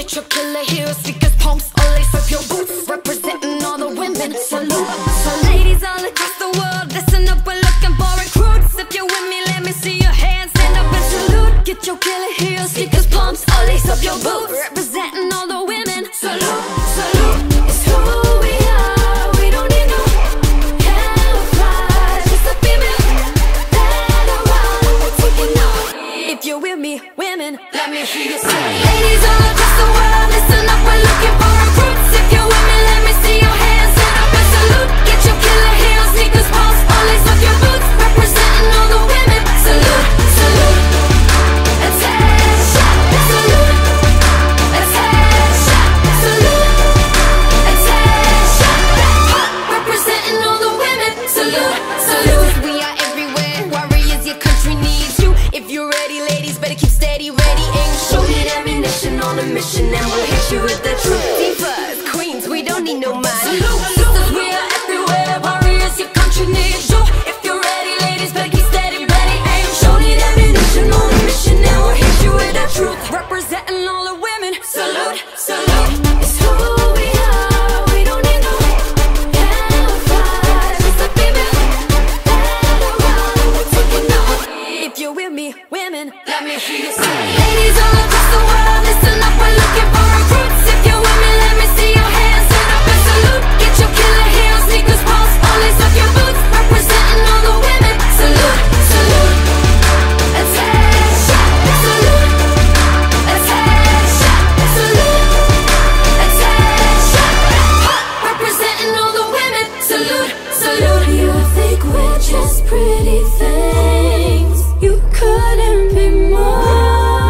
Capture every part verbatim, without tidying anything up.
Get your killer heels, sneakers, pumps, all lace up your boots, representing all the women. Salute. So ladies all across the world, listen up, we're looking for recruits. If you're with me, let me see your hands, stand up and salute. Get your killer heels, sneakers, pumps, all lace up your boots, representing all the women. Salute, salute. It's who we are, we don't need no camouflage. Just a female that around, we're taking off. If you're with me, women, let me hear you say. Ladies all across the world, listen up, we're looking for recruits. If you're with me, let me see your hands, stand up and salute. Get your killer heels, sneakers, pumps, all lace up your boots, representing all the women. Salute, salute. Attention, salute. Attention, salute. Attention, representing all the women. Salute, salute. We are everywhere, warriors, your country needs you. If you're ready, ladies, better keep steady, ready, aim, shoot it, ammunition on a mission, and we'll hit you with the truth. Divas, queens, we don't need no man. Salute, sisters, we are everywhere, warriors, your country needs you. If you're ready, ladies, better keep steady, ready, aim, shoot it, ammunition on a mission, and we'll hit you with the truth. Representing all the women. Salute, salute. It's who we are, we don't need no camouflage. Just a female that around, we're taking off. If you're with me, women, let me hear you say. Ladies all across the world, listen up, we're looking for recruits. If you're with me, let me see your hands, stand up and salute. Get your killer heels, sneakers, pumps, all lace up your boots, representing all the women. Salute, salute. Attention, salute. Attention, salute. Attention, representing all the women. Salute, salute. You think we're just pretty things? You couldn't be more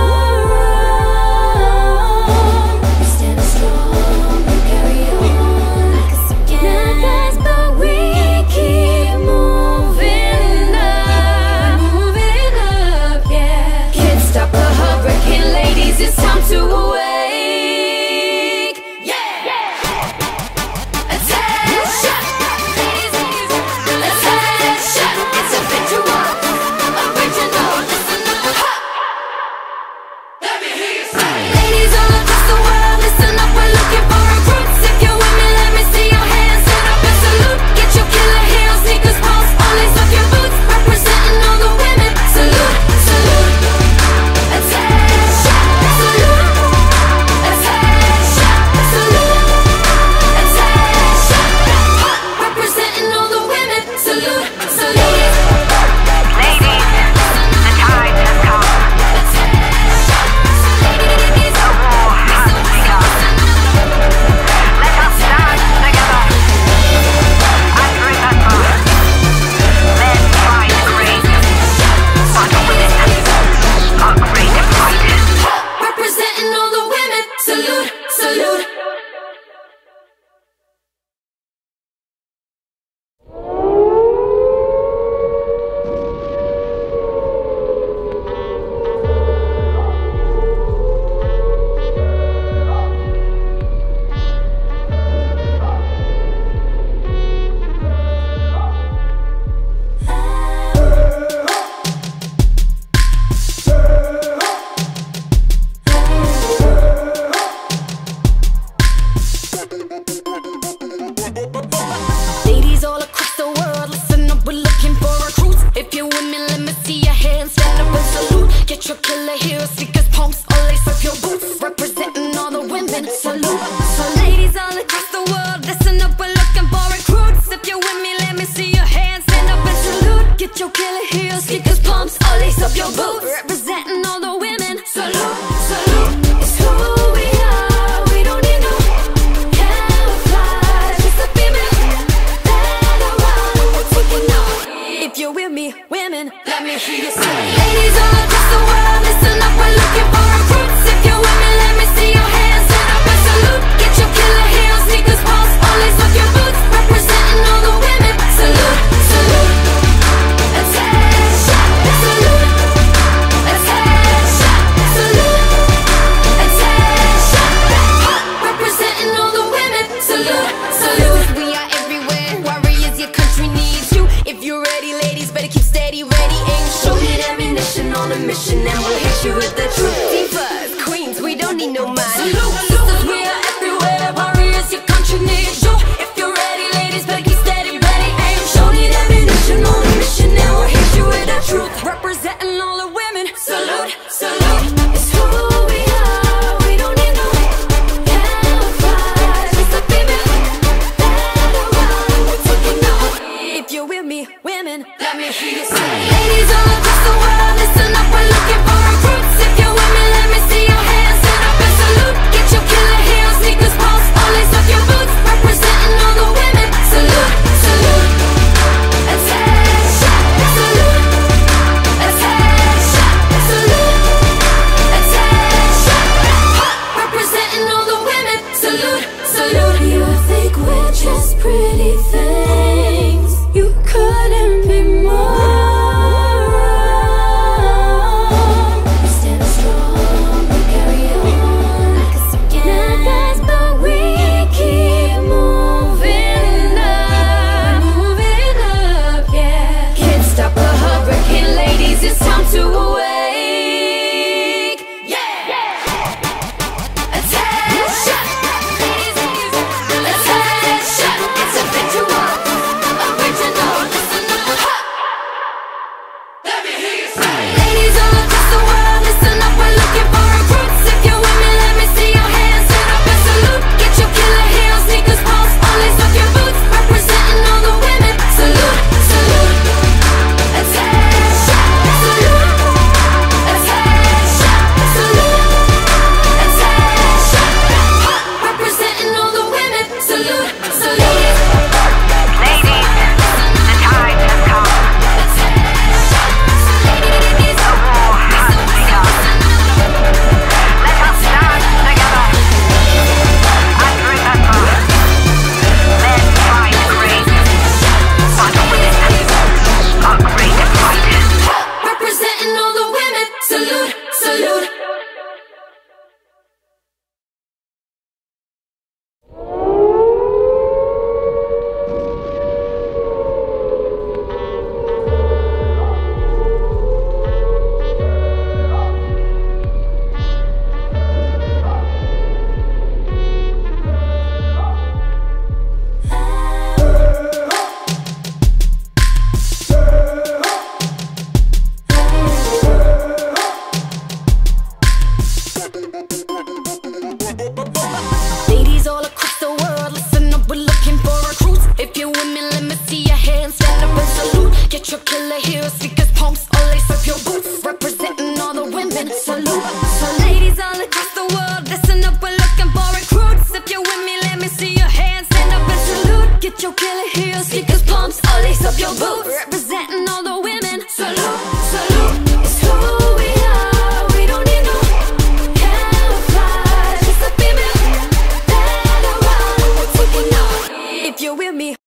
wrong. We stand strong, we carry on. Not fast, but we keep moving up, moving up, yeah. Can't stop the hurricane, ladies, it's time to awake, yeah. Attention, ladies, attention, it's a visual, original, listen up. Let me hear you say. Ladies all across the world, listen up, we're looking for recruits. If you're with me, let me see your hands, stand up and salute. Get your killer heels, sneakers, pumps, all lace up your boots, representing all the women. Salute, salute. Attention, salute. Attention, salute. Attention, representing all the women. Salute, salute. Ladies, the time has come. The war has begun. Let us stand together and remember, men fight great, but women are great fighters. Representing all the women. Salute, salute. Ladies all across the world, listen up, we're looking for recruits. If you're with me, let me see your hands, stand up and salute. Get your killer heels, sneakers, pumps, all lace up your boots, representing all the women. Salute. So ladies all across the world, listen up, we're looking for recruits. If you're with me, let me see your hands, stand up and salute. Get your killer heels, sneakers, pumps, all lace up your boots, representing all the women. Salute, salute. It's who we are, we don't need no camouflage. Just a female that around, we're taking off. If you're with me, women, let me hear you say. Ladies all across the world, listen up, we're looking for recruits. If you're with me, let me see your hands, stand up and salute. Get your killer heels, sneakers, pumps, all lace up your boots, representing all the women. Salute, salute. Attention, salute. Attention, salute. Attention, representing all the women. Salute, salute. We are everywhere, warriors, your country needs you. If you're ready, ladies, better keep steady, ready, aim, shoot it, ammunition on a mission, and we'll hit you with the truth. Divas, queens, we don't need no man. Salute, salute. salute, salute. It's who we are. We don't need no camouflage. Just a female battle round. We're taking off. If you're with me, women, let me hear you say. Ladies all across the world, listen up. We're looking for recruits. If you're with me, let me see your hands. Stand up and salute. Get your killer heels, sneakers, pumps, all lace up your boots. Representing all the women. Salute, salute. Attention, salute. Attention, salute. Attention. Representing all the women. Salute, salute. You think we're just pretty things? You couldn't be more. We stand strong, we carry on like a second guys, but we keep moving up, moving up, yeah. Can't stop a hurricane, ladies, it's time to awake, yeah. Attention, ladies and gentlemen, attention. It's a visual, original, listen up. Let me hear you say. Ladies all across the world, listen up, we're looking for recruits. If you're with me, let me see your hands. Stand up and salute. Get your killer heels, sneakers, pumps, all lace up your boots. Representing all the women. Salute, salute. Attention, salute. Attention, salute. Attention. Representing all the women. Salute, salute. Ladies, the time has come. The war has begun. Let us stand together and remember, men fight great, but women are great fighters. Representing all the women. Salute, salute. Ladies all across the world, listen up, we're looking for recruits. If you're with me, let me see your hands. Stand up and salute. Get your killer heels, sneakers, pumps, all lace up your boots. Representing all the women. Salute. So ladies all across the world, listen up, we're looking for recruits. If you're with me, let me see your hands. Stand up and salute. Get your killer heels, sneakers, pumps, all lace up your boots.